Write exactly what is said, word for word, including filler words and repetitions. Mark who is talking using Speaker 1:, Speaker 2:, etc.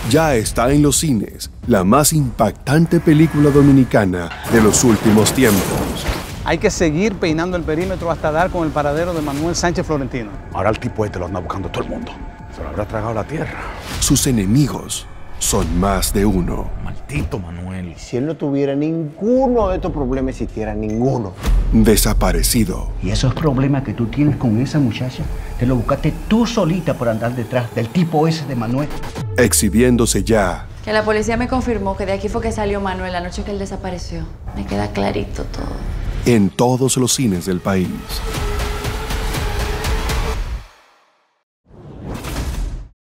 Speaker 1: Ya está en los cines, la más impactante película dominicana de los últimos tiempos.
Speaker 2: Hay que seguir peinando el perímetro hasta dar con el paradero de Manuel Sánchez Florentino.
Speaker 3: Ahora el tipo este lo anda buscando todo el mundo. Se lo habrá tragado la tierra.
Speaker 1: Sus enemigos son más de uno.
Speaker 3: Maldito Manuel.
Speaker 4: Si él no tuviera ninguno de estos problemas, existiera ninguno.
Speaker 1: Desaparecido.
Speaker 5: Y esos problemas que tú tienes con esa muchacha, te lo buscaste tú solita por andar detrás del tipo ese de Manuel.
Speaker 1: Exhibiéndose ya.
Speaker 6: Que la policía me confirmó que de aquí fue que salió Manuel la noche que él desapareció. Me queda clarito todo.
Speaker 1: En todos los cines del país.